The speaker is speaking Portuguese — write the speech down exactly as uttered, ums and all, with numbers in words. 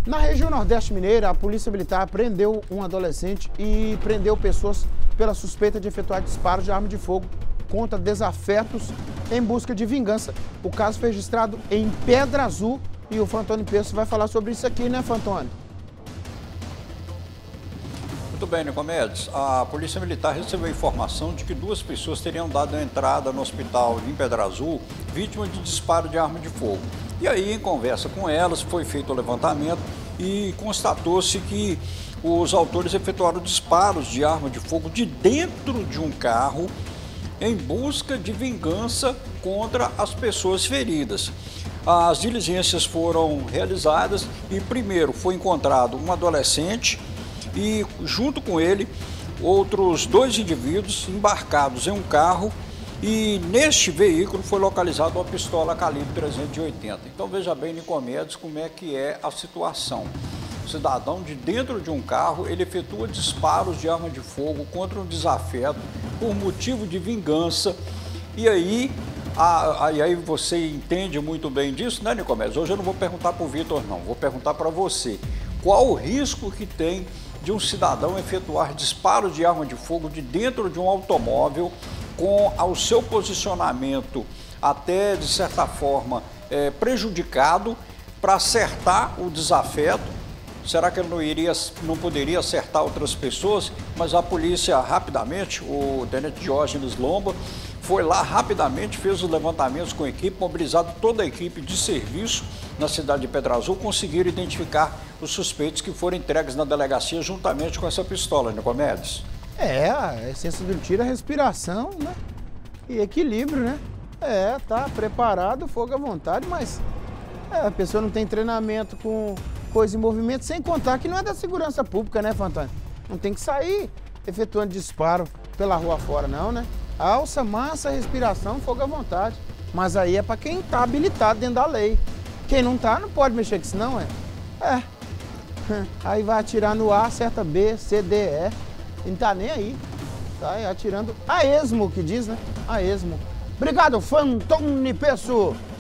Na região Nordeste Mineira, a Polícia Militar prendeu um adolescente e prendeu pessoas pela suspeita de efetuar disparos de arma de fogo contra desafetos em busca de vingança. O caso foi registrado em Pedra Azul e o Fantônio Peço vai falar sobre isso aqui, né, Fantônio? Muito bem, Nicomedes. A Polícia Militar recebeu informação de que duas pessoas teriam dado entrada no hospital em Pedra Azul, vítima de disparo de arma de fogo. E aí, em conversa com elas, foi feito o levantamento e constatou-se que os autores efetuaram disparos de arma de fogo de dentro de um carro em busca de vingança contra as pessoas feridas. As diligências foram realizadas e, primeiro, foi encontrado um adolescente e, junto com ele, outros dois indivíduos embarcados em um carro, e neste veículo foi localizada uma pistola calibre trezentos e oitenta. Então veja bem, Nicomedes, como é que é a situação. O cidadão de dentro de um carro, ele efetua disparos de arma de fogo contra um desafeto por motivo de vingança. E aí, a, a, aí você entende muito bem disso, né, Nicomedes? Hoje eu não vou perguntar para o Vitor, não. Vou perguntar para você. Qual o risco que tem de um cidadão efetuar disparos de arma de fogo de dentro de um automóvel com o seu posicionamento até, de certa forma, é, prejudicado para acertar o desafeto? Será que ele não, iria, não poderia acertar outras pessoas? Mas a polícia rapidamente, o tenente Diógenes Lomba, foi lá rapidamente, fez os levantamentos com a equipe, mobilizado toda a equipe de serviço na cidade de Pedra Azul, conseguiram identificar os suspeitos que foram entregues na delegacia juntamente com essa pistola, Nicomedes. É, a essência do tiro é respiração, né? E equilíbrio, né? É, tá preparado, fogo à vontade, mas é, a pessoa não tem treinamento com coisa em movimento, sem contar que não é da segurança pública, né, Fantônio? Não tem que sair efetuando disparo pela rua fora, não, né? Alça, massa, respiração, fogo à vontade. Mas aí é pra quem tá habilitado dentro da lei. Quem não tá, não pode mexer com isso, não, é? É. Aí vai atirar no A, acerta B, C, D, E. E não tá nem aí. Tá atirando a esmo, que diz, né? A esmo. Obrigado, Fantônio Peço.